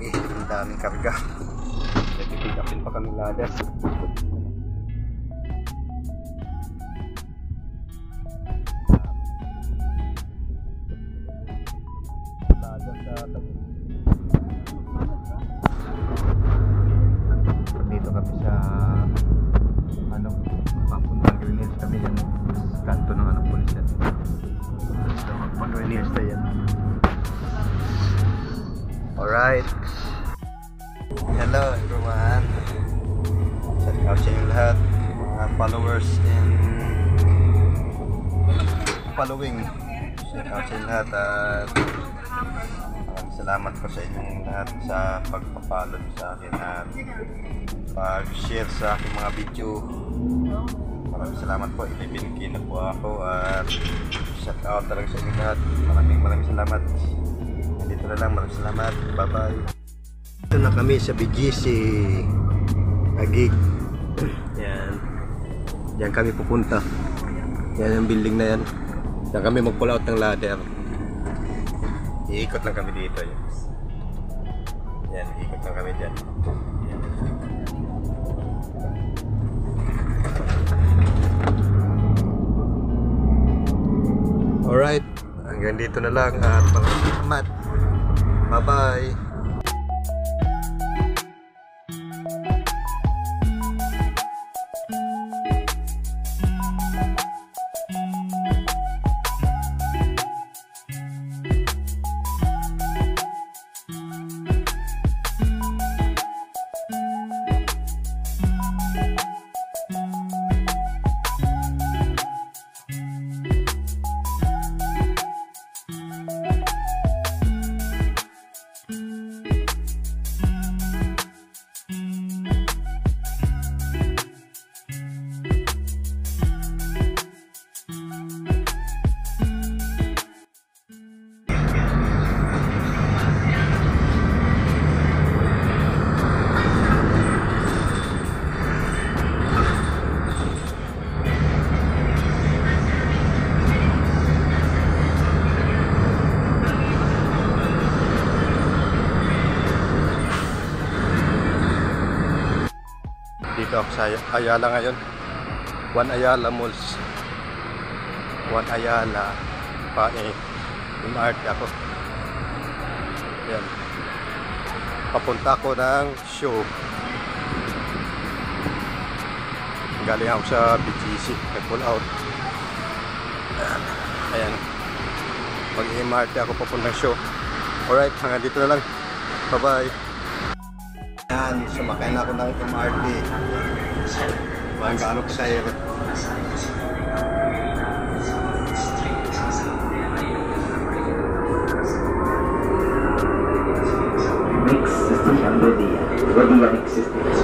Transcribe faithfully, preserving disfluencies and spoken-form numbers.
kami. Ang daming karga. Pipick upin pa kami ladder. Ladder sa tabi. Dito kami sa ano, papuntang Green Hills kami, yung kanto ng anak pulis yan. Pag Green Hills na yan. Alright. Hello everyone. Shout out sa inyo lahat, mga followers and following. Shout out sa inyo lahat at maraming salamat po sa inyong lahat sa pagpapalo sa akin at pag-share sa aking mga video. Maraming salamat po, ibibigay na po ako at shout out talaga sa inyo lahat. Maraming maraming salamat. Dito na lang, maraming salamat. Bye bye. Dito na kami sa B G C Taguig. Yan. Diyan kami pupunta. Yan yung building na yan. Diyan kami mag-pull out ng ladder. Iikot lang kami dito. Yan, yan iikot lang kami dyan. Yan. Alright, hanggang dito na lang at maraming salamat. Bye bye. Dito ako sa Ayala ngayon. One Ayala Malls. One Ayala pa eh. M R T ako. Yan. Papunta ako ng show. Galing ako sa B G C. Nag-pull out. Ayan. Mag-M R T ako papuntang show. Alright, hanggang dito na lang. Bye bye. Yan, sumakay na ako ng M R T. Parang gaano ko sa'yo. Next station ready. Ready next station.